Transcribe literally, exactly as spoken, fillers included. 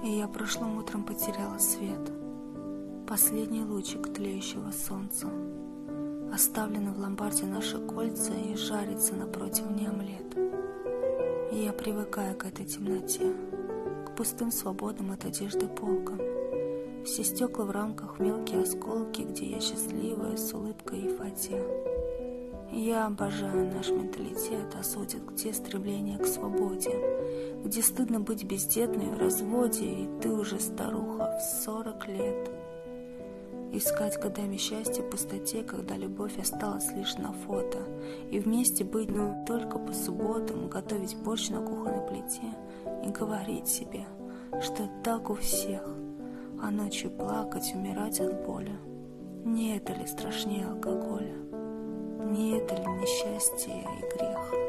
И я прошлым утром потеряла свет, последний лучик тлеющего солнца. Оставлены в ломбарде наши кольца, и жарится напротив мне омлет. И я привыкаю к этой темноте, к пустым свободным от одежды полкам. Все стекла в рамках, мелкие осколки, где я счастливая, с улыбкой и фате. Я обожаю наш менталитет, а судят, где стремление к свободе, где стыдно быть бездетной в разводе, и ты уже старуха в сорок лет. Искать годами счастье в пустоте, когда любовь осталась лишь на фото, и вместе быть, ну, только по субботам, готовить борщ на кухонной плите и говорить себе, что так у всех, а ночью плакать, умирать от боли. Не это ли страшнее алкоголя? Не это ли несчастье и грех?